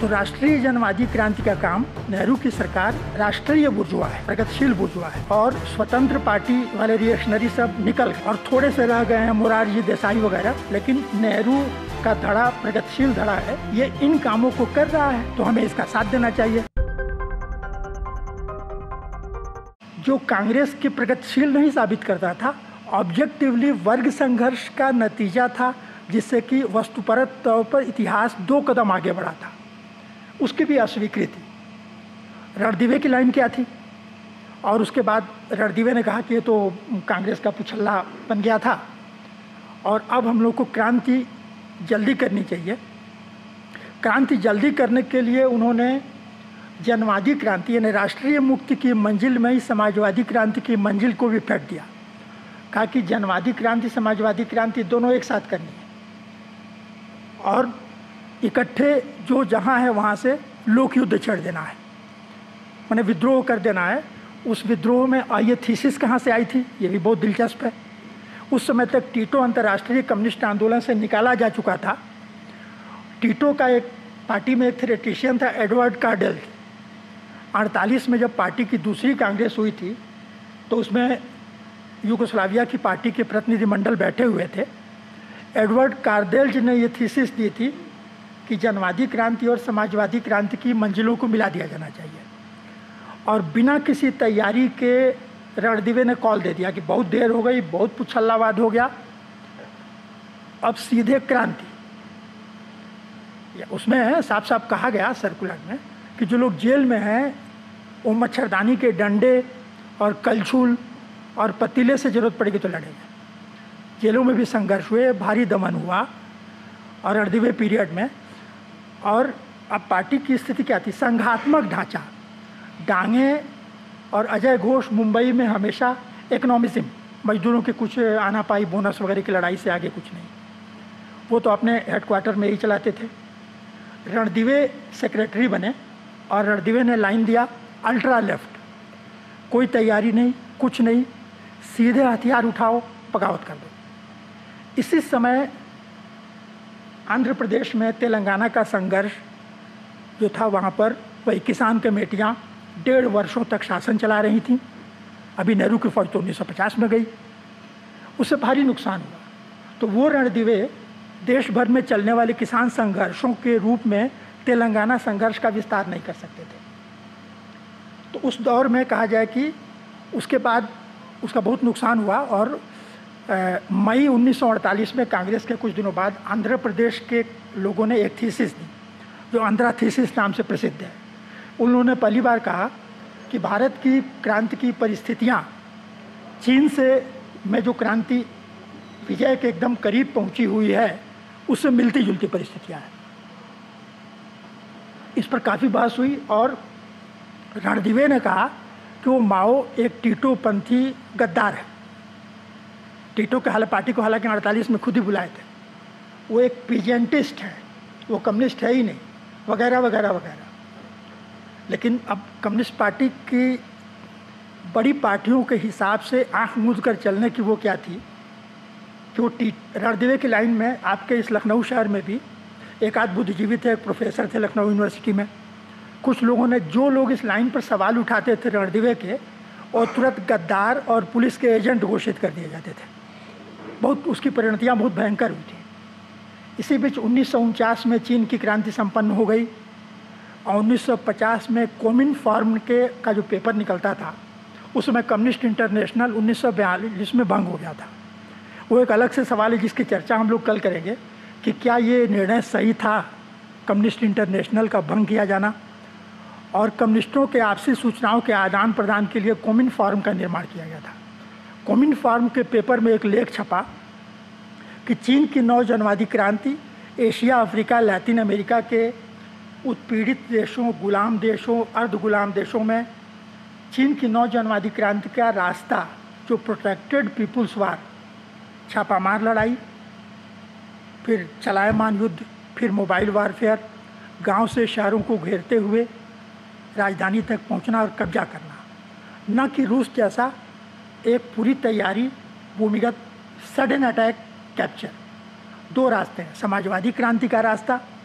तो राष्ट्रीय जनवादी क्रांति का काम नेहरू की सरकार राष्ट्रीय बुर्जुआ है, प्रगतिशील बुर्जुआ है, और स्वतंत्र पार्टी वाले रिएक्शनरी सब निकल गए और थोड़े से रह गए हैं मोरारजी देसाई वगैरह, लेकिन नेहरू का धड़ा प्रगतिशील धड़ा है, ये इन कामों को कर रहा है, तो हमें इसका साथ देना चाहिए। जो कांग्रेस की प्रगतिशील नहीं साबित करता था, ऑब्जेक्टिवली वर्ग संघर्ष का नतीजा था, जिससे कि वस्तुपरक तौर पर इतिहास 2 कदम आगे बढ़ा था, उसकी भी अस्वीकृति। रणदिवे की लाइन क्या थी? और उसके बाद रणदिवे ने कहा कि ये तो कांग्रेस का पुछल्ला बन गया था और अब हम लोग को क्रांति जल्दी करनी चाहिए। क्रांति जल्दी करने के लिए उन्होंने जनवादी क्रांति यानी राष्ट्रीय मुक्ति की मंजिल में ही समाजवादी क्रांति की मंजिल को भी फेंक दिया। कहा कि जनवादी क्रांति समाजवादी क्रांति दोनों एक साथ करनी है और इकट्ठे जो जहाँ है वहाँ से लोक युद्ध छेड़ देना है, माने विद्रोह कर देना है। उस विद्रोह में ये थीसिस कहाँ से आई थी, ये भी बहुत दिलचस्प है। उस समय तक टीटो अंतर्राष्ट्रीय कम्युनिस्ट आंदोलन से निकाला जा चुका था। टीटो का एक पार्टी में एक थेरेटिशियन था, एडवर्ड कार्डेल। 48 में जब पार्टी की दूसरी कांग्रेस हुई थी तो उसमें यूगोस्लाविया की पार्टी के प्रतिनिधिमंडल बैठे हुए थे। एडवर्ड कार्डेल ने ये थीसिस दी थी कि जनवादी क्रांति और समाजवादी क्रांति की मंजिलों को मिला दिया जाना चाहिए, और बिना किसी तैयारी के रणदिवे ने कॉल दे दिया कि बहुत देर हो गई, बहुत पुछल्लावाद हो गया, अब सीधे क्रांति। उसमें साफ साफ कहा गया सर्कुलर में कि जो लोग जेल में हैं वो मच्छरदानी के डंडे और कलछुल और पतीले से ज़रूरत पड़ेगी तो लड़ेंगे। जेलों में भी संघर्ष हुए, भारी दमन हुआ और रणदिवे पीरियड में। और अब पार्टी की स्थिति क्या थी? संघात्मक ढांचा, डांगे और अजय घोष मुंबई में हमेशा इकोनॉमिज्म, मजदूरों के कुछ आना पाई बोनस वगैरह की लड़ाई से आगे कुछ नहीं, वो तो अपने हेडक्वार्टर में ही चलाते थे। रणदिवे सेक्रेटरी बने और रणदिवे ने लाइन दिया अल्ट्रा लेफ्ट, कोई तैयारी नहीं, कुछ नहीं, सीधे हथियार उठाओ, बगावत कर दो। इसी समय आंध्र प्रदेश में तेलंगाना का संघर्ष जो था, वहाँ पर वही किसान कमेटियाँ 1.5 वर्षों तक शासन चला रही थीं। अभी नेहरू की फौज तो 1950 में गई, उससे भारी नुकसान हुआ। तो वो रणदिवे देश भर में चलने वाले किसान संघर्षों के रूप में तेलंगाना संघर्ष का विस्तार नहीं कर सकते थे। तो उस दौर में कहा जाए कि उसके बाद उसका बहुत नुकसान हुआ और मई 1948 में कांग्रेस के कुछ दिनों बाद आंध्र प्रदेश के लोगों ने एक थीसिस दी जो आंध्रा थीसिस नाम से प्रसिद्ध है। उन्होंने पहली बार कहा कि भारत की क्रांति की परिस्थितियाँ चीन से में जो क्रांति विजय के एकदम करीब पहुंची हुई है उससे मिलती जुलती परिस्थितियाँ हैं। इस पर काफ़ी बहस हुई और रणदिवे ने कहा कि वो माओ एक टीटोपंथी गद्दार है। टीटो के पार्टी को हालांकि 48 में खुद ही बुलाए थे, वो एक पीजेंटिस्ट है, वो कम्युनिस्ट है ही नहीं, वगैरह वगैरह वगैरह। लेकिन अब कम्युनिस्ट पार्टी की बड़ी पार्टियों के हिसाब से आंख मूंद कर चलने की वो क्या थी कि वो रणदिवे की लाइन में आपके इस लखनऊ शहर में भी एक आध बुद्धिजीवी थे, एक प्रोफेसर थे लखनऊ यूनिवर्सिटी में। कुछ लोगों ने, जो लोग इस लाइन पर सवाल उठाते थे रणदिवे के, और तुरंत गद्दार और पुलिस के एजेंट घोषित कर दिए जाते थे। बहुत उसकी परिणतियाँ बहुत भयंकर हुई थी। इसी बीच 1949 में चीन की क्रांति संपन्न हो गई और 1950 में कोमिनफॉर्म का जो पेपर निकलता था उसमें कम्युनिस्ट इंटरनेशनल 1942 में भंग हो गया था। वो एक अलग से सवाल है जिसकी चर्चा हम लोग कल करेंगे कि क्या ये निर्णय सही था कम्युनिस्ट इंटरनेशनल का भंग किया जाना, और कम्युनिस्टों के आपसी सूचनाओं के आदान प्रदान के लिए कोमिनफॉर्म का निर्माण किया गया था। कोमिनफॉर्म के पेपर में एक लेख छपा कि चीन की नौ जनवादी क्रांति एशिया, अफ्रीका, लैटिन अमेरिका के उत्पीड़ित देशों, गुलाम देशों, अर्ध गुलाम देशों में चीन की नौ जनवादी क्रांति का रास्ता, जो प्रोटेक्टेड पीपुल्स वार, छापामार लड़ाई, फिर चलायमान युद्ध, फिर मोबाइल वारफेयर, गांव से शहरों को घेरते हुए राजधानी तक पहुंचना और कब्जा करना, न कि रूस जैसा एक पूरी तैयारी, भूमिगत सडन अटैक, कैप्चर। 2 रास्ते हैं, समाजवादी क्रांति का रास्ता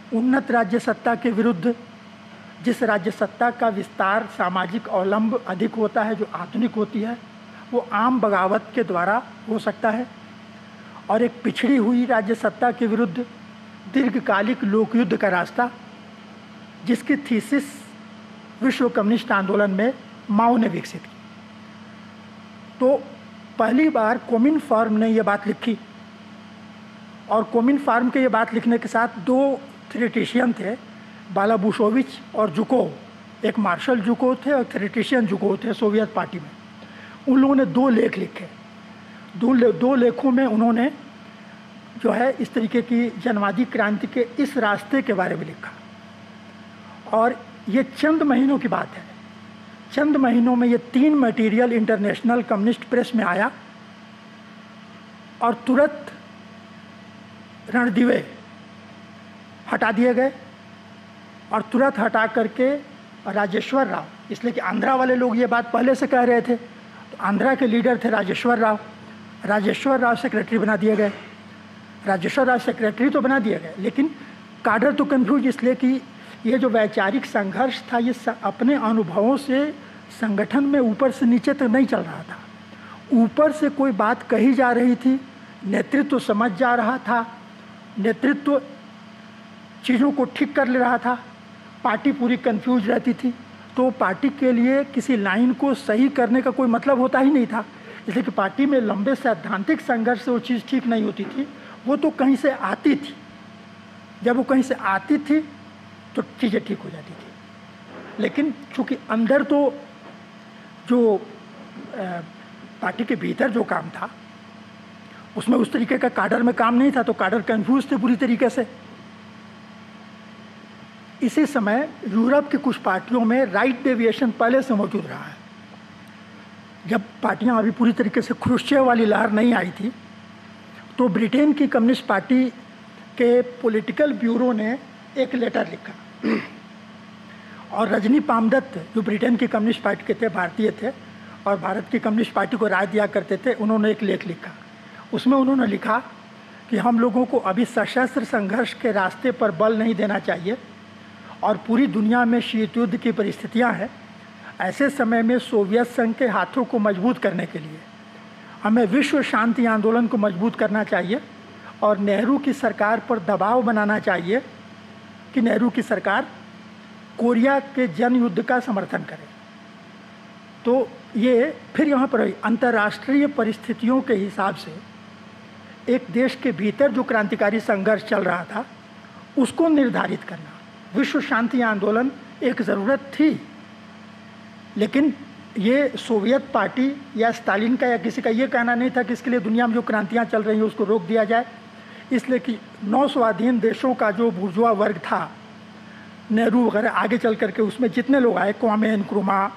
उन्नत राज्य सत्ता के विरुद्ध, जिस राज्य सत्ता का विस्तार सामाजिक अवलंब अधिक होता है, जो आधुनिक होती है, वो आम बगावत के द्वारा हो सकता है। और एक पिछड़ी हुई राज्य सत्ता के विरुद्ध दीर्घकालिक लोकयुद्ध का रास्ता, जिसकी थीसिस विश्व कम्युनिस्ट आंदोलन में माओ ने विकसित की। तो पहली बार कोमिनफार्म ने ये बात लिखी, और कोमिनफार्म के ये बात लिखने के साथ दो थ्योरेटिशियन थे, बालाबुशोविच और जुकोव। एक मार्शल जुकोव थे और थ्योरेटिशियन जुकोव थे सोवियत पार्टी में। उन लोगों ने दो लेख लिखे। दो लेखों में उन्होंने जो है इस तरीके की जनवादी क्रांति के इस रास्ते के बारे में लिखा। और ये चंद महीनों की बात है। चंद महीनों में ये 3 मटेरियल इंटरनेशनल कम्युनिस्ट प्रेस में आया, और तुरंत रणदिवे हटा दिए गए। और तुरंत हटा करके राजेश्वर राव, इसलिए कि आंध्रा वाले लोग ये बात पहले से कह रहे थे, तो आंध्रा के लीडर थे राजेश्वर राव। राजेश्वर राव सेक्रेटरी बना दिए गए। राजेश्वर राव सेक्रेटरी तो बना दिए गए, लेकिन काडर तो कन्फ्यूज, इसलिए कि ये जो वैचारिक संघर्ष था, ये अपने अनुभवों से संगठन में ऊपर से नीचे तक नहीं चल रहा था। ऊपर से कोई बात कही जा रही थी, नेतृत्व समझ जा रहा था, नेतृत्व चीज़ों को ठीक कर ले रहा था, पार्टी पूरी कंफ्यूज रहती थी। तो पार्टी के लिए किसी लाइन को सही करने का कोई मतलब होता ही नहीं था, इसलिए कि पार्टी में लंबे सैद्धांतिक संघर्ष से वो चीज़ ठीक नहीं होती थी, वो तो कहीं से आती थी। जब वो कहीं से आती थी तो चीज़ें ठीक हो जाती थी। लेकिन चूँकि अंदर तो जो पार्टी के भीतर जो काम था, उसमें उस तरीके का काडर में काम नहीं था, तो काडर कंफ्यूज थे पूरी तरीके से। इसी समय यूरोप की कुछ पार्टियों में राइट डेविएशन पहले से मौजूद रहा है। जब पार्टियां अभी पूरी तरीके से ख्रुश्चेव वाली लहर नहीं आई थी, तो ब्रिटेन की कम्युनिस्ट पार्टी के पॉलिटिकल ब्यूरो ने एक लेटर लिखा, और रजनी पामदत्त जो ब्रिटेन की कम्युनिस्ट पार्टी के थे, भारतीय थे और भारत की कम्युनिस्ट पार्टी को राय दिया करते थे, उन्होंने एक लेख लिखा। उसमें उन्होंने लिखा कि हम लोगों को अभी सशस्त्र संघर्ष के रास्ते पर बल नहीं देना चाहिए, और पूरी दुनिया में शीत युद्ध की परिस्थितियां हैं। ऐसे समय में सोवियत संघ के हाथों को मजबूत करने के लिए हमें विश्व शांति आंदोलन को मजबूत करना चाहिए, और नेहरू की सरकार पर दबाव बनाना चाहिए कि नेहरू की सरकार कोरिया के जन युद्ध का समर्थन करे। तो ये फिर यहाँ पर अंतर्राष्ट्रीय परिस्थितियों के हिसाब से एक देश के भीतर जो क्रांतिकारी संघर्ष चल रहा था, उसको निर्धारित करना। विश्व शांति आंदोलन एक ज़रूरत थी, लेकिन ये सोवियत पार्टी या स्टालिन का या किसी का ये कहना नहीं था कि इसके लिए दुनिया में जो क्रांतियाँ चल रही हैं उसको रोक दिया जाए। इसलिए कि 9 स्वाधीन देशों का जो बुर्जुआ वर्ग था, नेहरू वगैरह आगे चल करके उसमें जितने लोग आए, क्वामे नक्रुमा,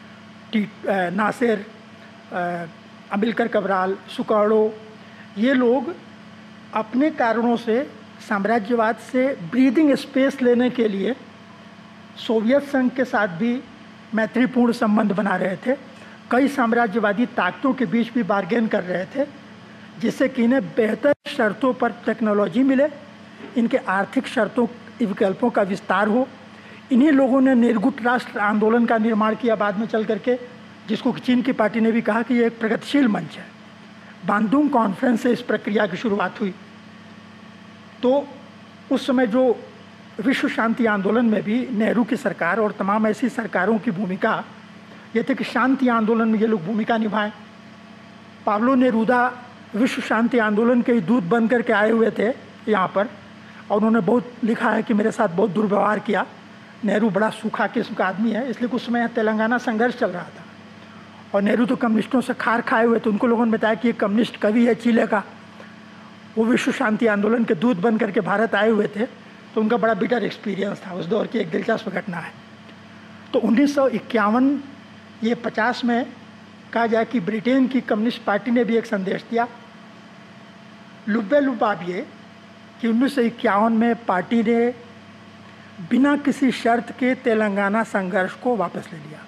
नासिर, अम्बिलकर कबराल, सुकार्डो, ये लोग अपने कारणों से साम्राज्यवाद से ब्रीदिंग स्पेस लेने के लिए सोवियत संघ के साथ भी मैत्रीपूर्ण संबंध बना रहे थे। कई साम्राज्यवादी ताकतों के बीच भी बार्गेन कर रहे थे, जिससे कि इन्हें बेहतर शर्तों पर टेक्नोलॉजी मिले, इनके आर्थिक शर्तों विकल्पों का विस्तार हो। इन्हीं लोगों ने निर्गुट राष्ट्र आंदोलन का निर्माण किया बाद में चल करके, जिसको चीन की पार्टी ने भी कहा कि ये एक प्रगतिशील मंच है। बांदुंग कॉन्फ्रेंस से इस प्रक्रिया की शुरुआत हुई। तो उस समय जो विश्व शांति आंदोलन में भी नेहरू की सरकार और तमाम ऐसी सरकारों की भूमिका ये थे कि शांति आंदोलन में ये लोग भूमिका निभाएं। पाब्लो नेरूदा विश्व शांति आंदोलन के दूत बन करके आए हुए थे यहाँ पर, और उन्होंने बहुत लिखा है कि मेरे साथ बहुत दुर्व्यवहार किया। नेहरू बड़ा सूखा किस्म का आदमी है, इसलिए कुछ समय तेलंगाना संघर्ष चल रहा था, और नेहरू तो कम्युनिस्टों से खार खाए हुए थे। उनको लोगों ने बताया कि ये कम्युनिस्ट कवि है चिले का, वो विश्व शांति आंदोलन के दूत बन करके भारत आए हुए थे, तो उनका बड़ा बिटर एक्सपीरियंस था। उस दौर की एक दिलचस्प घटना है। तो 1951 ये 50 में कहा जाए कि ब्रिटेन की कम्युनिस्ट पार्टी ने भी एक संदेश दिया, लुब्बे लुबाबिये, कि 1951 में पार्टी ने बिना किसी शर्त के तेलंगाना संघर्ष को वापस ले लिया।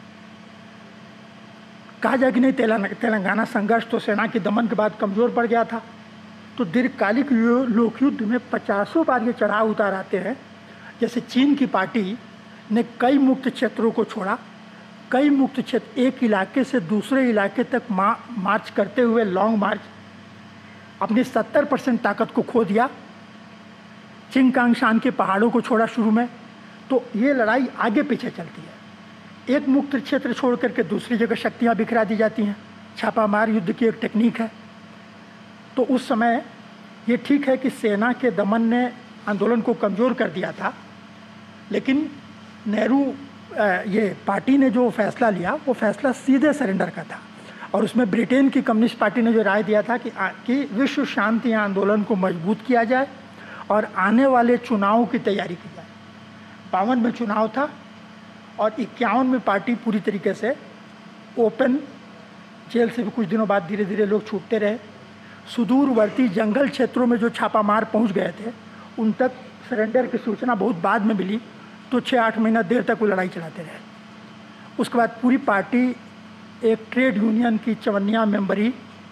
कहा जाए कि नहीं, तेलंगाना संघर्ष तो सेना के दमन के बाद कमज़ोर पड़ गया था। तो दीर्घकालिक लोकयुद्ध में 50 बार ये चढ़ाव उतार आते हैं, जैसे चीन की पार्टी ने कई मुक्त क्षेत्रों को छोड़ा, कई मुक्त क्षेत्र एक इलाके से दूसरे इलाके तक मार्च करते हुए लॉन्ग मार्च अपनी 70% ताकत को खो दिया। चिंगकांगशान के पहाड़ों को छोड़ा शुरू में, तो ये लड़ाई आगे पीछे चलती है। एक मुक्त क्षेत्र छोड़ करके दूसरी जगह शक्तियाँ बिखरा दी जाती हैं। छापामार युद्ध की एक टेक्निक है। तो उस समय ये ठीक है कि सेना के दमन ने आंदोलन को कमज़ोर कर दिया था, लेकिन नेहरू ये पार्टी ने जो फैसला लिया वो फैसला सीधे सरेंडर का था। और उसमें ब्रिटेन की कम्युनिस्ट पार्टी ने जो राय दिया था कि विश्व शांति आंदोलन को मजबूत किया जाए और आने वाले चुनावों की तैयारी की जाए। 52 में चुनाव था और 51 में पार्टी पूरी तरीके से ओपन, जेल से भी कुछ दिनों बाद धीरे धीरे लोग छूटते रहे। सुदूरवर्ती जंगल क्षेत्रों में जो छापामार पहुंच गए थे उन तक सरेंडर की सूचना बहुत बाद में मिली, तो 6-8 महीना देर तक वो लड़ाई चलाते रहे। उसके बाद पूरी पार्टी एक ट्रेड यूनियन की चवन्निया मेंबरी,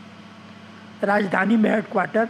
राजधानी में हेडक्वार्टर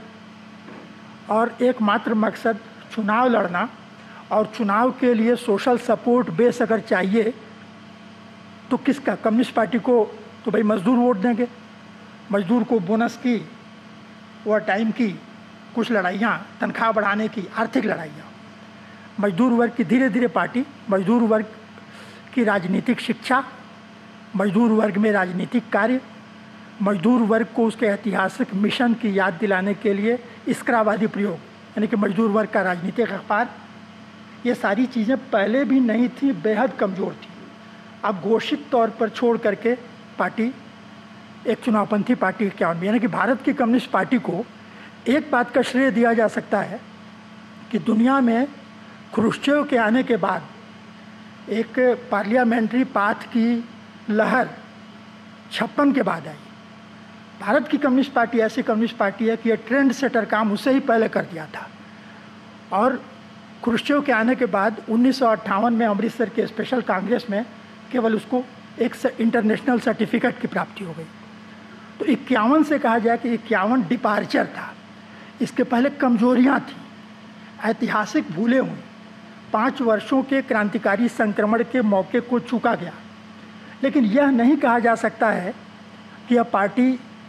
और एकमात्र मकसद चुनाव लड़ना, और चुनाव के लिए सोशल सपोर्ट बेस अगर चाहिए तो किसका? कम्युनिस्ट पार्टी को तो भाई मजदूर वोट देंगे, मजदूर को बोनस की, ओवर टाइम की, कुछ लड़ाइयाँ तनख्वाह बढ़ाने की, आर्थिक लड़ाइयाँ। मजदूर वर्ग की धीरे धीरे पार्टी मजदूर वर्ग की राजनीतिक शिक्षा, मजदूर वर्ग में राजनीतिक कार्य, मजदूर वर्ग को उसके ऐतिहासिक मिशन की याद दिलाने के लिए इस्करावादी प्रयोग, यानी कि मजदूर वर्ग का राजनीतिक अखबार, ये सारी चीज़ें पहले भी नहीं थी, बेहद कमज़ोर थी। अब घोषित तौर पर छोड़ करके पार्टी एक चुनावपंथी पार्टी के क्या, यानी कि भारत की कम्युनिस्ट पार्टी को एक बात का श्रेय दिया जा सकता है कि दुनिया में ख्रुश्चेव के आने के बाद एक पार्लियामेंट्री पाथ की लहर 56 के बाद आई। भारत की कम्युनिस्ट पार्टी ऐसी कम्युनिस्ट पार्टी है कि ये ट्रेंड सेटर काम उससे ही पहले कर दिया था। और ख्रुश्चेव के आने के बाद 1958 में अमृतसर के स्पेशल कांग्रेस में केवल उसको एक इंटरनेशनल सर्टिफिकेट की प्राप्ति हो गई। तो 51 से कहा जाए कि 51 डिपार्चर था। इसके पहले कमजोरियां थी, ऐतिहासिक भूलें हुई, 5 वर्षों के क्रांतिकारी संक्रमण के मौके को चूका गया। लेकिन यह नहीं कहा जा सकता है कि यह पार्टी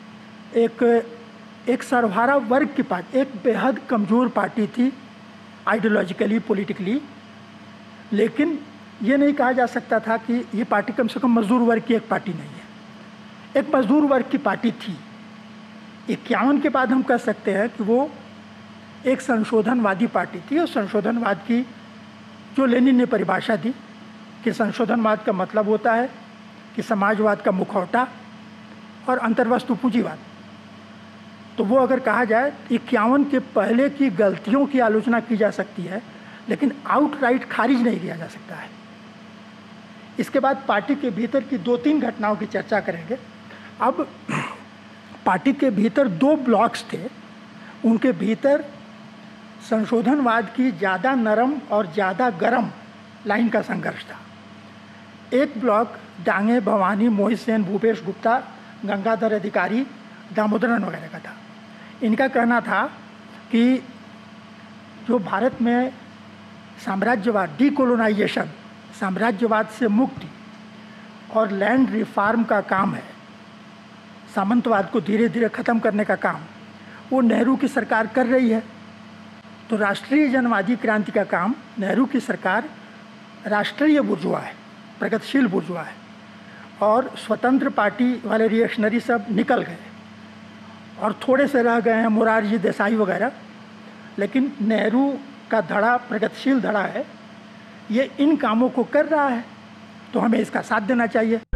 एक सर्वहारा वर्ग की पार्टी, एक बेहद कमज़ोर पार्टी थी आइडियोलॉजिकली, पॉलिटिकली। लेकिन ये नहीं कहा जा सकता था कि ये पार्टी कम से कम मजदूर वर्ग की एक पार्टी नहीं है, एक मजदूर वर्ग की पार्टी थी। 51 के बाद हम कह सकते हैं कि वो एक संशोधनवादी पार्टी थी। और संशोधनवाद की जो लेनिन ने परिभाषा दी कि संशोधनवाद का मतलब होता है कि समाजवाद का मुखौटा और अंतर्वस्तु पूंजीवाद, तो वो अगर कहा जाए 51 के पहले की गलतियों की आलोचना की जा सकती है, लेकिन आउटराइट खारिज नहीं किया जा सकता है। इसके बाद पार्टी के भीतर की 2-3 घटनाओं की चर्चा करेंगे। अब पार्टी के भीतर 2 ब्लॉक्स थे, उनके भीतर संशोधनवाद की ज़्यादा नरम और ज़्यादा गरम लाइन का संघर्ष था। एक ब्लॉक डांगे, भवानी, मोहित सेन, भूपेश गुप्ता, गंगाधर अधिकारी, दामोदरन वगैरह का था। इनका कहना था कि जो भारत में साम्राज्यवाद, डीकोलोनाइजेशन, साम्राज्यवाद से मुक्ति और लैंड रिफॉर्म का काम है, सामंतवाद को धीरे धीरे ख़त्म करने का काम वो नेहरू की सरकार कर रही है। तो राष्ट्रीय जनवादी क्रांति का काम नेहरू की सरकार राष्ट्रीय बुर्जुआ है, प्रगतिशील बुर्जुआ है, और स्वतंत्र पार्टी वाले रिएक्शनरी सब निकल गए और थोड़े से रह गए हैं मोरारजी देसाई वगैरह। लेकिन नेहरू का धड़ा प्रगतिशील धड़ा है, ये इन कामों को कर रहा है, तो हमें इसका साथ देना चाहिए।